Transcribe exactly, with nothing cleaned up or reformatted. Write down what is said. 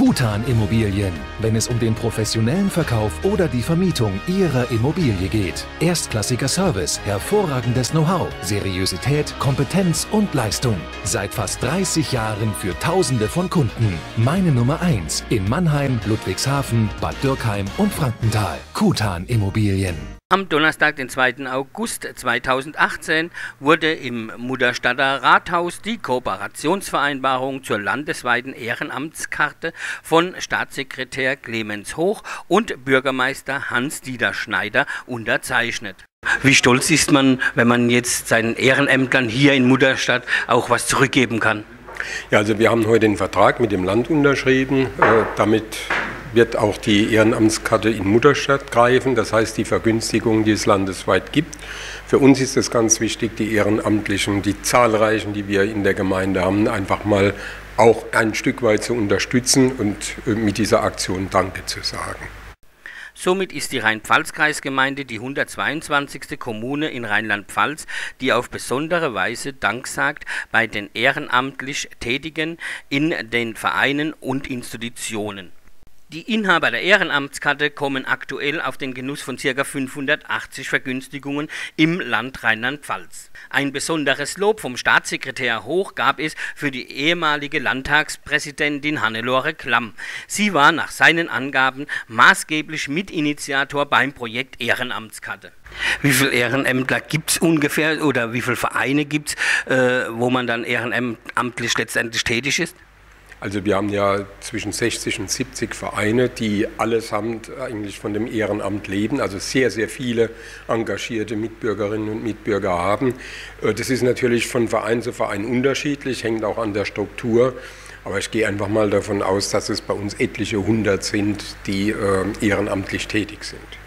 Kutan Immobilien, wenn es um den professionellen Verkauf oder die Vermietung Ihrer Immobilie geht. Erstklassiger Service, hervorragendes Know-how, Seriosität, Kompetenz und Leistung. Seit fast dreißig Jahren für Tausende von Kunden. Meine Nummer eins in Mannheim, Ludwigshafen, Bad Dürkheim und Frankenthal. Kutan Immobilien. Am Donnerstag, den zweiten August zweitausendachtzehn, wurde im Mutterstadter Rathaus die Kooperationsvereinbarung zur landesweiten Ehrenamtskarte von Staatssekretär Clemens Hoch und Bürgermeister Hans-Dieter Schneider unterzeichnet. Wie stolz ist man, wenn man jetzt seinen Ehrenämtlern hier in Mutterstadt auch was zurückgeben kann? Ja, also wir haben heute den Vertrag mit dem Land unterschrieben. Äh, damit wird auch die Ehrenamtskarte in Mutterstadt greifen, das heißt die Vergünstigungen, die es landesweit gibt. Für uns ist es ganz wichtig, die Ehrenamtlichen, die zahlreichen, die wir in der Gemeinde haben, einfach mal auch ein Stück weit zu unterstützen und mit dieser Aktion Danke zu sagen. Somit ist die Rhein-Pfalz-Kreisgemeinde die hundertzweiundzwanzigste Kommune in Rheinland-Pfalz, die auf besondere Weise Dank sagt bei den ehrenamtlich Tätigen in den Vereinen und Institutionen. Die Inhaber der Ehrenamtskarte kommen aktuell auf den Genuss von ca. fünfhundertachtzig Vergünstigungen im Land Rheinland-Pfalz. Ein besonderes Lob vom Staatssekretär Hoch gab es für die ehemalige Landtagspräsidentin Hannelore Klamm. Sie war nach seinen Angaben maßgeblich Mitinitiator beim Projekt Ehrenamtskarte. Wie viele Ehrenämtler gibt es ungefähr oder wie viele Vereine gibt es, äh, wo man dann ehrenamtlich letztendlich tätig ist? Also wir haben ja zwischen sechzig und siebzig Vereine, die allesamt eigentlich von dem Ehrenamt leben, also sehr, sehr viele engagierte Mitbürgerinnen und Mitbürger haben. Das ist natürlich von Verein zu Verein unterschiedlich, hängt auch an der Struktur. Aber ich gehe einfach mal davon aus, dass es bei uns etliche hundert sind, die ehrenamtlich tätig sind.